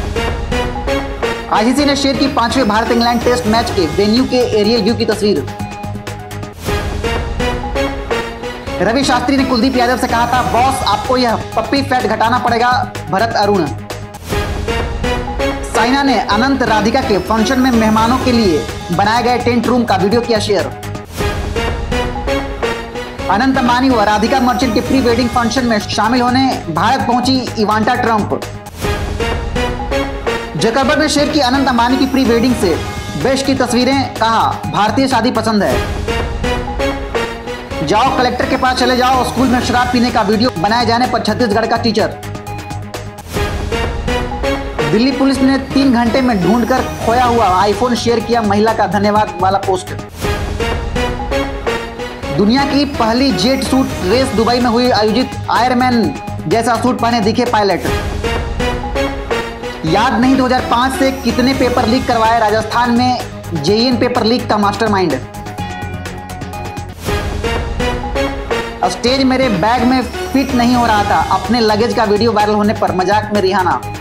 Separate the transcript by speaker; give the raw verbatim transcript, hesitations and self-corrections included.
Speaker 1: ICC ने share की पांचवें भारत इंग्लैंड टेस्ट मैच के वेन्यू के एरियल व्यू की तस्वीर। रवि शास्त्री ने कुलदीप यादव से कहा था, बॉस आपको यह पप्पी फैट घटाना पड़ेगा। भरत अरुण। साइना ने अनंत राधिका के फंक्शन में मेहमानों के लिए बनाए गए टेंट रूम का वीडियो किया शेयर। अनंत अंबानी व राधिका मर्चेंट के प्री वेडिंग फंक्शन में शामिल होने भारत पहुंची इवांका ट्रंप। जकरबर्ग ने शेयर की अनंत अंबानी की प्री वेडिंग से बेस्ट की तस्वीरें, कहा भारतीय शादी पसंद है। जाओ कलेक्टर के पास चले जाओ, स्कूल में शराब पीने का वीडियो बनाए जाने पर छत्तीसगढ़ का टीचर। दिल्ली पुलिस ने तीन घंटे में ढूंढकर खोया हुआ आईफोन शेयर किया महिला का धन्यवाद वाला पोस्ट। दुनिया की पहली जेट सूट रेस दुबई में हुई आयोजित, आयरमैन जैसा सूट पहने दिखे पायलट। याद नहीं दो हज़ार पाँच से कितने पेपर लीक करवाए राजस्थान में जेईई पेपर लीक का मास्टरमाइंड। स्टेज मेरे बैग में फिट नहीं हो रहा था, अपने लगेज का वीडियो वायरल होने पर मजाक में रिहाना।